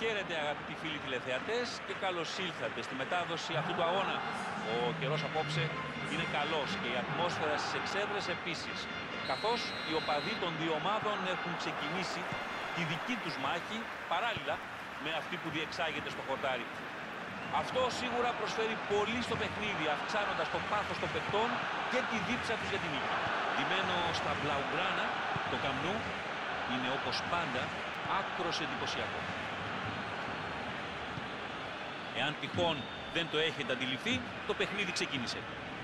Χαίρετε αγαπητοί φίλοι τηλεθεατές και καλώς ήλθατε στη μετάδοση αυτού του αγώνα. Ο καιρός απόψε είναι καλός και η ατμόσφαιρα στις εξέδρες επίσης. Καθώς οι οπαδοί των δύο ομάδων έχουν ξεκινήσει τη δική τους μάχη παράλληλα με αυτή που διεξάγεται στο χορτάρι. Αυτό σίγουρα προσφέρει πολύ στο παιχνίδι, αυξάνοντας το πάθος των παικτών και τη δίψα τους για την νίκη. Ντυμένο στα μπλαουγκράνα, το Camp Nou είναι όπως πάντα άκρος εντυπωσιακό. Εάν τυχόν δεν το έχετε αντιληφθεί, το παιχνίδι ξεκίνησε.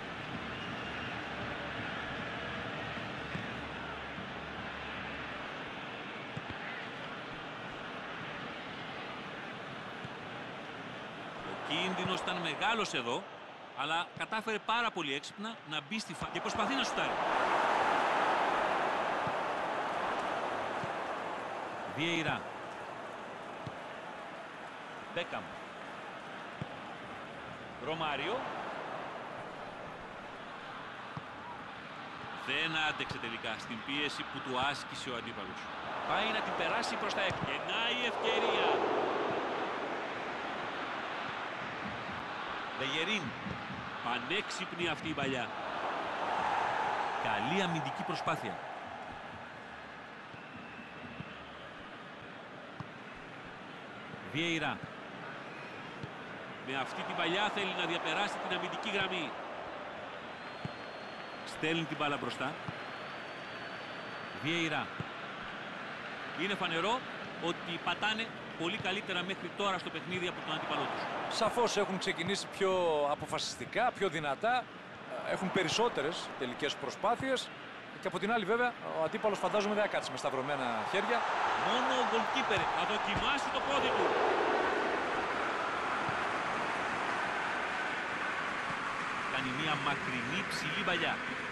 Ο κίνδυνος ήταν μεγάλος εδώ, αλλά κατάφερε πάρα πολύ έξυπνα να μπει στη φάση και προσπαθεί να σουτάρει. Βιέιρα. Μπέκαμ. Ρωμάριο. Δεν άντεξε τελικά στην πίεση που του άσκησε ο αντίπαλος. Πάει να την περάσει προς τα έξω. Γεννάει η ευκαιρία. Μπεγερίν. Πανέξυπνη αυτή η παλιά. Καλή αμυντική προσπάθεια. Βιέιρα. Με αυτή την παλιά θέλει να διαπεράσει την αμυντική γραμμή. Στέλνει την μπάλα μπροστά. Βιέιρα. Είναι φανερό ότι πατάνε πολύ καλύτερα μέχρι τώρα στο παιχνίδι από τον αντίπαλό τους. Σαφώς έχουν ξεκινήσει πιο αποφασιστικά, πιο δυνατά. Έχουν περισσότερες τελικές προσπάθειες. Και από την άλλη βέβαια ο αντίπαλος φαντάζομαι δεν θα κάτσει με σταυρωμένα χέρια. Μόνο ο γκολκίπερ θα δοκιμάσει το πόδι του. Κάνει μια μακρινή ψηλή παλιά.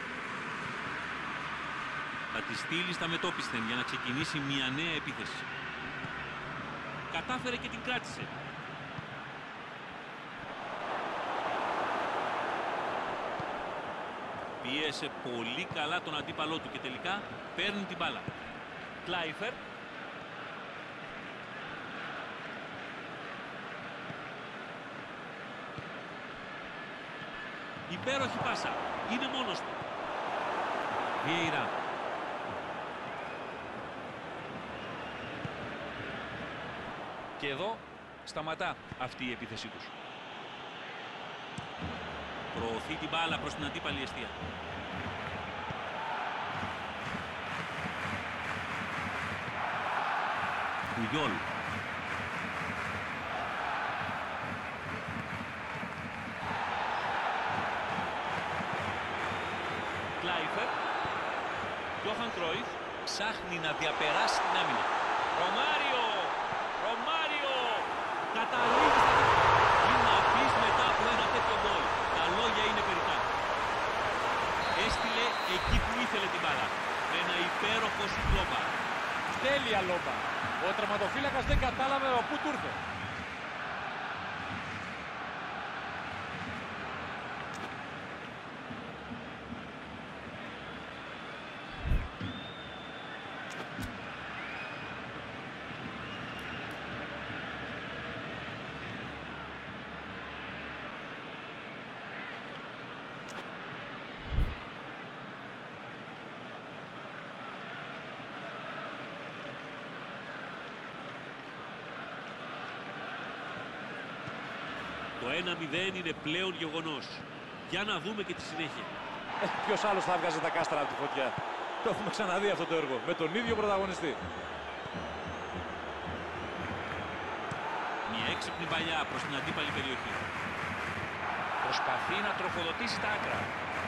Θα τη στείλει στα μετώπισθεν για να ξεκινήσει μια νέα επίθεση. Κατάφερε και την κράτησε. Πίεσε πολύ καλά τον αντίπαλό του και τελικά παίρνει την μπάλα. Κλάιφερ. Υπέροχη πάσα. Είναι μόνος του. Βιέιρα. Και εδώ σταματά αυτή η επίθεσή τους. Προωθεί την μπάλα προς την αντίπαλη εστία. Πουγιόλ. Κλάιφερ. Γιώχαν Κρόιφ ψάχνει να διαπεράσει την άμυνα. Ρωμάριο. Ρωμάριο. Καταλήγει στα... Τι να πεις μετά από ένα τέτοιο γκολ. Τα λόγια είναι περιτά. Έστειλε εκεί που ήθελε την μπάλα. Με ένα υπέροχο σουτ λόμπα. Τέλεια λόμπα. Ο τερματοφύλακας δεν κατάλαβε από πού του ήρθε. Το 1-0 είναι πλέον γεγονός. Για να δούμε και τη συνέχεια. Ποιος άλλος θα βγάζει τα κάστρα από τη φωτιά. Το έχουμε ξαναδεί αυτό το έργο. Με τον ίδιο πρωταγωνιστή. Μια έξυπνη παλιά προς την αντίπαλη περιοχή. Προσπαθεί να τροφοδοτήσει τα άκρα.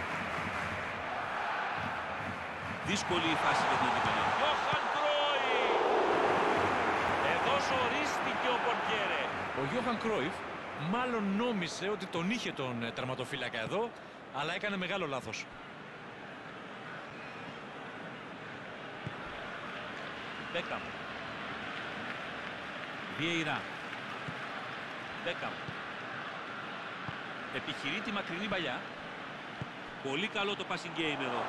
Δύσκολη η φάση για την αντίπαλη. Γιώχαν Κρόιφ! Εδώ σωρίστηκε ο πορτιέρε. Ο Γιώχαν Κρόιφ μάλλον νόμισε ότι τον είχε τον τερματοφύλακα εδώ, αλλά έκανε μεγάλο λάθος. Μπέκαμ. Βιέιρα. Μπέκαμ. Επιχειρεί τη μακρινή παλιά. Πολύ καλό το passing game εδώ.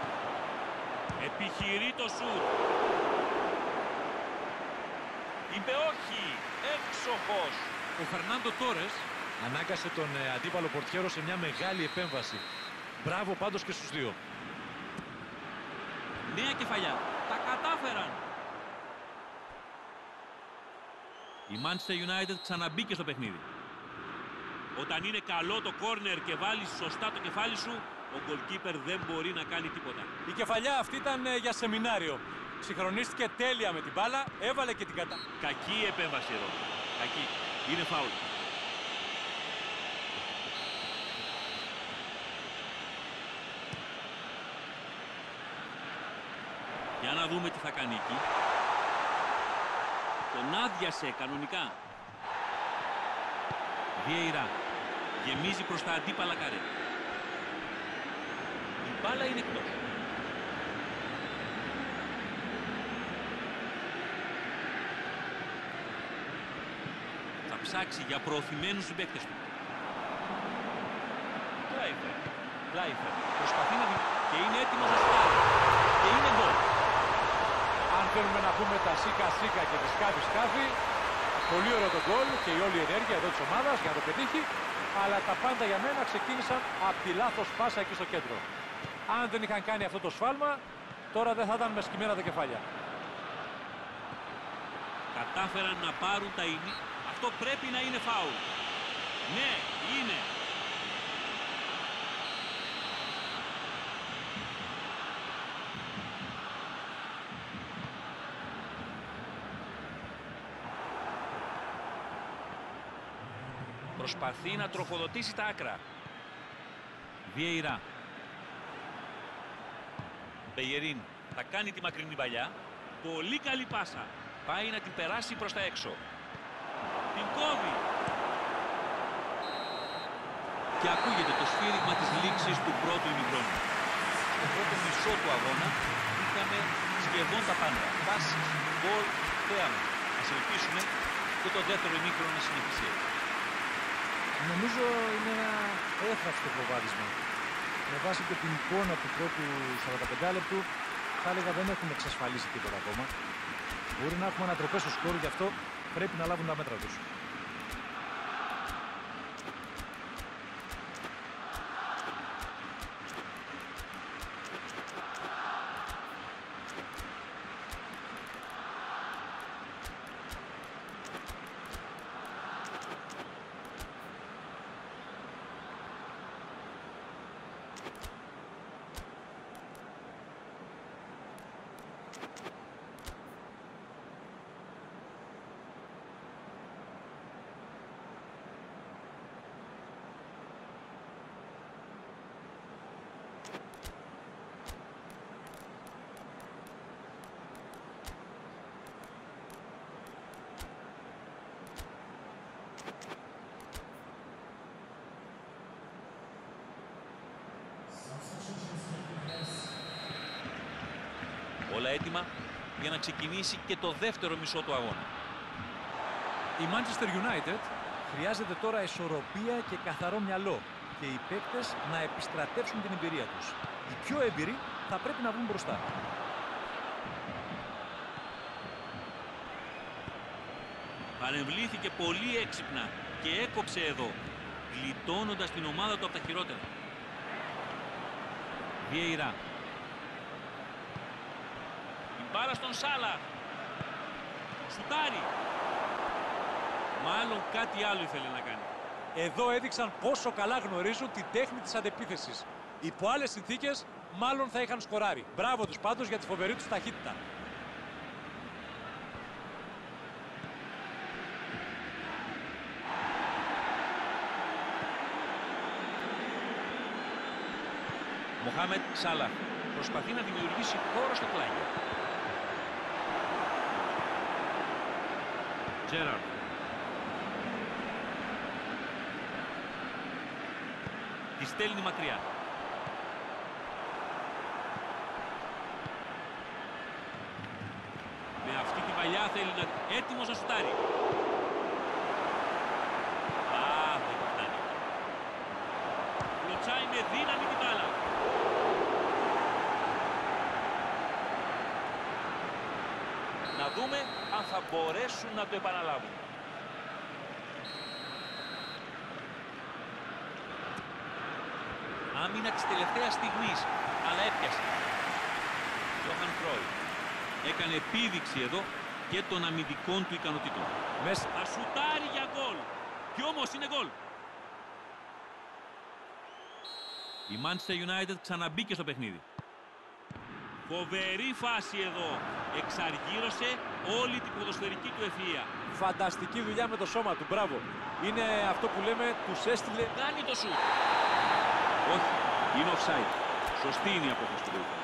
Επιχειρεί το σουτ. Είπε όχι. Έξοχος. Ο Φερνάντο Τόρες ανάγκασε τον αντίπαλο πορτιέρο σε μια μεγάλη επέμβαση. Μπράβο πάντως και στους δύο. Νέα κεφαλιά. Τα κατάφεραν. Η Manchester United ξαναμπήκε στο παιχνίδι. Όταν είναι καλό το κόρνερ και βάλεις σωστά το κεφάλι σου, ο goalkeeper δεν μπορεί να κάνει τίποτα. Η κεφαλιά αυτή ήταν για σεμινάριο. Συγχρονίστηκε τέλεια με την μπάλα, έβαλε και την Κακή επέμβαση εδώ. Κακή. Είναι φάουλ. Για να δούμε τι θα κάνει εκεί. Τον άδειασε κανονικά. Βιέιρα γεμίζει προς τα αντίπαλα καρέ. Η μπάλα είναι εκτός. Θα ψάξει για προωθημένους συμπαίκτες του. Κλάιφερ. Προσπαθεί να δει και είναι έτοιμος να σκάρει. Και είναι γκολ. Αν θέλουμε να πούμε τα σίκα-σίκα και τη σκάφη-σκάφη, πολύ ωραίο το γκολ και η όλη ενέργεια εδώ της ομάδας για να το πετύχει, αλλά τα πάντα για μένα ξεκίνησαν από τη λάθος πάσα εκεί στο κέντρο. Αν δεν είχαν κάνει αυτό το σφάλμα, τώρα δεν θα ήταν με σκυμμένα τα κεφάλια. Κατάφεραν να πάρουν τα ίνη. Αυτό πρέπει να είναι φάουλ. Ναι, είναι. Προσπαθεί να τροφοδοτήσει τα άκρα. Βιέιρα. Μπεγερίν θα κάνει τη μακρινή παλιά. Πολύ καλή πάσα. Πάει να την περάσει προς τα έξω. Την κόβει. Και ακούγεται το σφύριγμα της λήξης του πρώτου ημιχρόνου. Στο πρώτο μισό του αγώνα είχαμε σχεδόν τα πάντα. Πάσεις, γκολ, θέαμα. Ας ελπίσουμε και το δεύτερο ημίχρονο να συνεχίσει. Νομίζω είναι ένα έφραστο προβάδισμα. Με βάση και την εικόνα του πρώτου 45 λεπτού, θα έλεγα δεν έχουμε εξασφαλίσει τίποτα ακόμα. Μπορεί να έχουμε ανατροπές στο σκορ, γι' αυτό πρέπει να λάβουν τα μέτρα τους. Όλα έτοιμα για να ξεκινήσει και το δεύτερο μισό του αγώνα. Η Manchester United χρειάζεται τώρα ισορροπία και καθαρό μυαλό και οι παίκτες να επιστρατεύσουν την εμπειρία τους. Οι πιο έμπειροι θα πρέπει να βγουν μπροστά. Παρεμβλήθηκε πολύ έξυπνα και έκοψε εδώ, γλιτώνοντας την ομάδα του από τα χειρότερα. Βιέιρα. Μπάλα στον Σάλα. Σουτάρει. Μάλλον κάτι άλλο ήθελε να κάνει. Εδώ έδειξαν πόσο καλά γνωρίζουν τη τέχνη της αντεπίθεσης. Υπό άλλες συνθήκες μάλλον θα είχαν σκοράρει. Μπράβο τους πάντως για τη φοβερή τους ταχύτητα. Μοχάμετ Σάλα προσπαθεί να δημιουργήσει χώρο στο πλάγιο. Τζέραρντ. Τη στέλνει μακριά. Με αυτή την παλιά θέλει να... έτοιμος να σουτάρει. Δεν φτάνει. Κλωτσάει με δύναμη την μπάλα. Να δούμε αν θα μπορέσουν να το επαναλάβουν. Άμυνα της τελευταίας στιγμής, αλλά έπιασε. Γιώχαν Κρόι έκανε επίδειξη εδώ και των αμυντικών του ικανοτήτων. Θα σουτάρει για γκολ. Κι όμως είναι γκολ. Η Manchester United ξαναμπήκε στο παιχνίδι. Φοβερή φάση εδώ. Εξαργύρωσε όλη την ποδοσφαιρική του ευφυΐα. Φανταστική δουλειά με το σώμα του. Μπράβο. Είναι αυτό που λέμε, τους έστειλε. Κάνει το σουτ. Όχι, είναι offside. Σωστή είναι η απόφαση του Μπρούκ.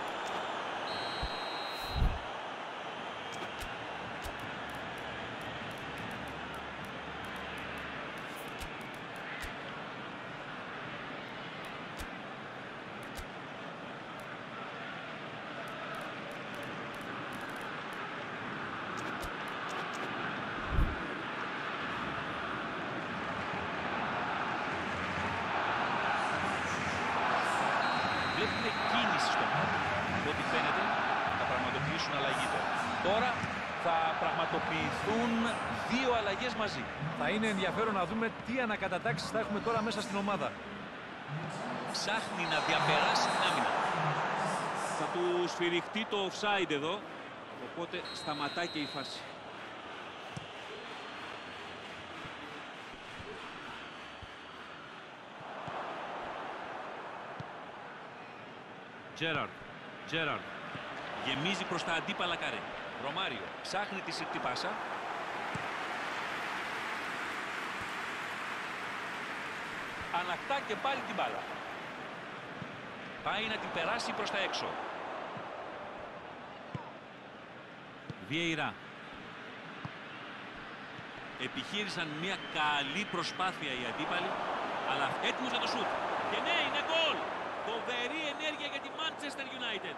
Βλέπουμε κίνηση στον χώρο. Ό,τι φαίνεται θα πραγματοποιήσουν αλλαγή τώρα. Τώρα θα πραγματοποιηθούν δύο αλλαγές μαζί. Θα είναι ενδιαφέρον να δούμε τι ανακατατάξεις θα έχουμε τώρα μέσα στην ομάδα. Ψάχνει να διαπεράσει την άμυνα. Θα του σφυριχτεί το offside εδώ, οπότε σταματάει και η φάση. Τζέραρντ γεμίζει προς τα αντίπαλα καρέ. Ρωμάριο ψάχνει τη συρτή πάσα. Ανακτά και πάλι την μπάλα. Πάει να την περάσει προς τα έξω. Βιεϊρά. Επιχείρησαν μια καλή προσπάθεια οι αντίπαλοι, αλλά έτοιμος για το σουτ. Και ναι, είναι γκολ! Φοβερή ενέργεια για τη Manchester United.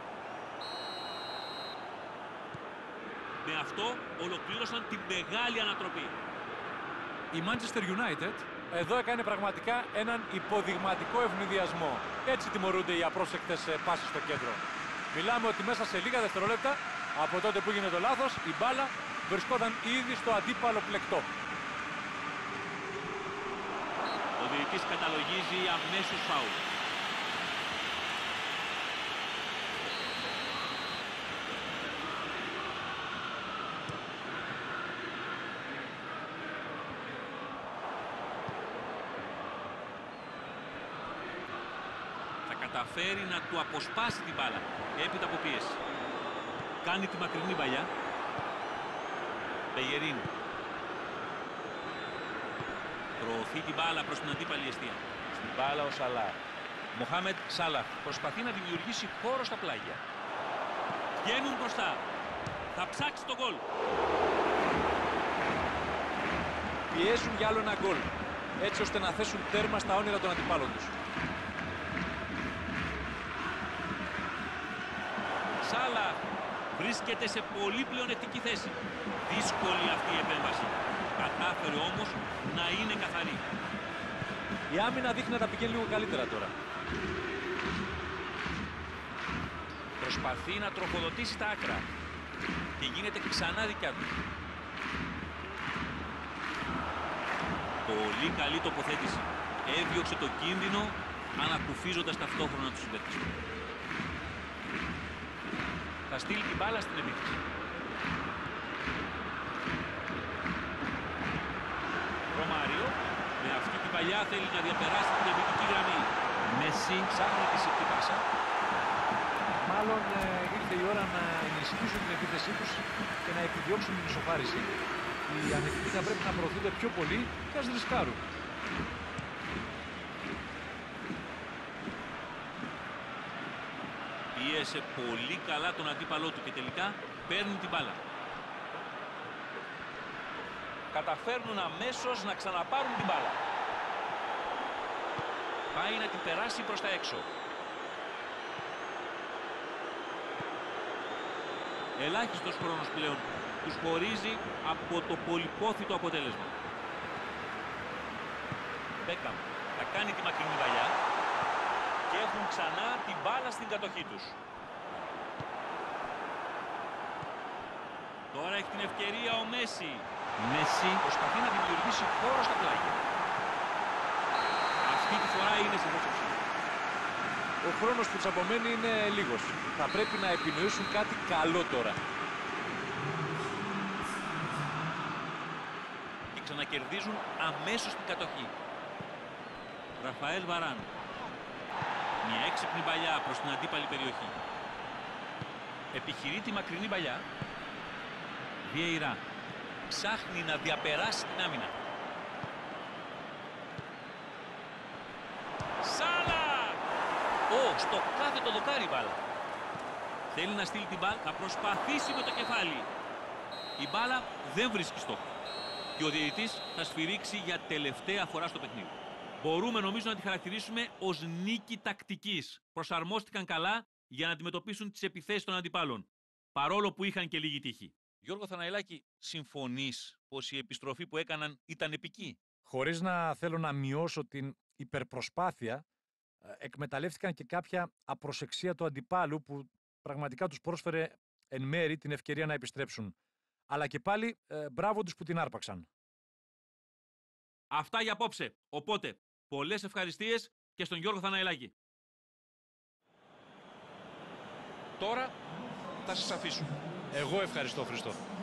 Με αυτό ολοκλήρωσαν την μεγάλη ανατροπή. Η Manchester United εδώ έκανε πραγματικά έναν υποδειγματικό ευνηδιασμό. Έτσι τιμωρούνται οι απρόσεκτες πάσεις στο κέντρο. Μιλάμε ότι μέσα σε λίγα δευτερόλεπτα από τότε που έγινε το λάθος, η μπάλα βρισκόταν ήδη στο αντίπαλο πλεκτό. Ο διαιτητής καταλογίζει αμέσως φάουλ. Καταφέρει να του αποσπάσει την μπάλα έπειτα από πίεση. Κάνει τη μακρινή παλιά. Μπεγερίνη προωθεί την μπάλα προς την αντίπαλη εστία. Στην μπάλα ο Σαλάχ. Μοχάμετ Σάλαχ προσπαθεί να δημιουργήσει χώρο στα πλάγια. Βγαίνουν μπροστά. Θα ψάξει το γκολ. Πιέζουν για άλλο ένα γκολ, έτσι ώστε να θέσουν τέρμα στα όνειρα των αντιπάλων τους. Σάλα βρίσκεται σε πολύ πλεονεκτική θέση. Δύσκολη αυτή η επέμβαση. Κατάφερε όμως να είναι καθαρή. Η άμυνα δείχνει να τα πηγαίνει λίγο καλύτερα τώρα. Προσπαθεί να τροφοδοτήσει τα άκρα και γίνεται ξανά δικιά του. Πολύ καλή τοποθέτηση. Έδιωξε το κίνδυνο ανακουφίζοντας ταυτόχρονα τους συμπαίκτες του. Θα στείλει την μπάλα στην επίθεση. Ρωμάριο με αυτή την παλιά θέλει να διαπεράσει την αμυντική γραμμή. Μέση ψάχνει τη συρτή πάσα. Μάλλον ήρθε η ώρα να ενισχύσουν την επίθεσή τους και να επιδιώξουν την ισοφάριση. Οι αμυντικοί θα πρέπει να προωθούνται πιο πολύ και ας ρισκάρουν. Πίεσε πολύ καλά τον αντίπαλό του και τελικά παίρνει την μπάλα. Καταφέρνουν αμέσως να ξαναπάρουν την μπάλα. Πάει να την περάσει προς τα έξω. Ελάχιστος χρόνος πλέον τους χωρίζει από το πολυπόθητο αποτέλεσμα. Μπέκαμ θα κάνει τη μακρινή βαλιά και έχουν ξανά την μπάλα στην κατοχή τους. Τώρα έχει την ευκαιρία ο Μέση. Μέση προσπαθεί να δημιουργήσει χώρο στα πλάγια. Αυτή τη φορά είναι σε θέση. ο χρόνος που τους απομένει είναι λίγος. Θα πρέπει να επινοήσουν κάτι καλό τώρα. Και ξανακερδίζουν αμέσως την κατοχή. Ραφαέλ Βαράν. Μια έξυπνη παλιά προς την αντίπαλη περιοχή. Επιχειρεί τη μακρινή παλιά. Βιεϊρά. Ψάχνει να διαπεράσει την άμυνα. Σάλα! Στο κάθετο δοκάρι μπάλα. Θέλει να στείλει την μπάλα, θα προσπαθήσει με το κεφάλι. Η μπάλα δεν βρίσκει στόχο. Και ο διαιτητής θα σφυρίξει για τελευταία φορά στο παιχνίδι. Μπορούμε νομίζω να τη χαρακτηρίσουμε ως νίκη τακτικής. Προσαρμόστηκαν καλά για να αντιμετωπίσουν τις επιθέσεις των αντιπάλων. Παρόλο που είχαν και λίγη τύχη. Γιώργο Θαναηλάκη, συμφωνείς πως η επιστροφή που έκαναν ήταν επική? Χωρίς να θέλω να μειώσω την υπερπροσπάθεια, εκμεταλλεύτηκαν και κάποια απροσεξία του αντιπάλου που πραγματικά τους πρόσφερε εν μέρη την ευκαιρία να επιστρέψουν. Αλλά και πάλι μπράβο τους που την άρπαξαν. Αυτά για απόψε. Οπότε, πολλές ευχαριστίες και στον Γιώργο Θαναηλάκη. Τώρα θα σας αφήσω. Εγώ ευχαριστώ, Χριστό.